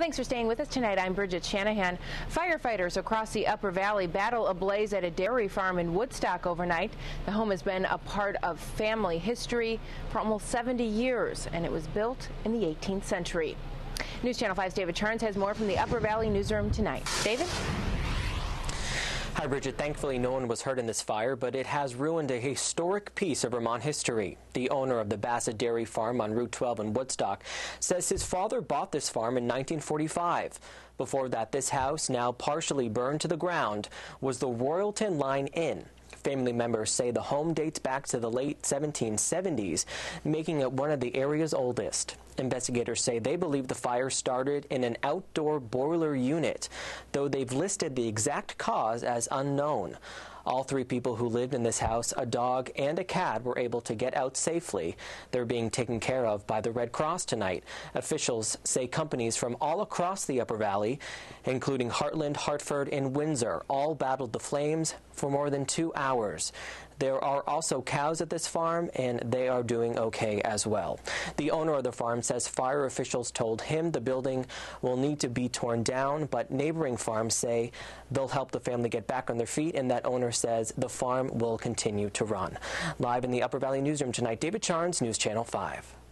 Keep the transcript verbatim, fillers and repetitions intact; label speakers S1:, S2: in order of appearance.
S1: thanks for staying with us tonight. I'm Bridget Shanahan. Firefighters across the Upper Valley battle a blaze at a dairy farm in Woodstock overnight. The home has been a part of family history for almost seventy years, and it was built in the eighteenth century. News Channel five's David Charns has more from the Upper Valley newsroom tonight. David?
S2: Hi, Bridget. Thankfully, no one was hurt in this fire, but it has ruined a historic piece of Vermont history. The owner of the Bassett Dairy Farm on Route twelve in Woodstock says his father bought this farm in nineteen forty-five. Before that, this house, now partially burned to the ground, was the Royalton Line Inn. Family members say the home dates back to the late seventeen seventies, making it one of the area's oldest. Investigators say they believe the fire started in an outdoor boiler unit, though they've listed the exact cause as unknown. All three people who lived in this house, a dog and a cat, were able to get out safely. They're being taken care of by the Red Cross tonight. Officials say companies from all across the Upper Valley, including Heartland, Hartford, and Windsor, all battled the flames for more than two hours. There are also cows at this farm, and they are doing okay as well. The owner of the farm says fire officials told him the building will need to be torn down, but neighboring farms say they'll help the family get back on their feet, and that owner says the farm will continue to run. Live in the Upper Valley newsroom tonight, David Charns, News Channel five.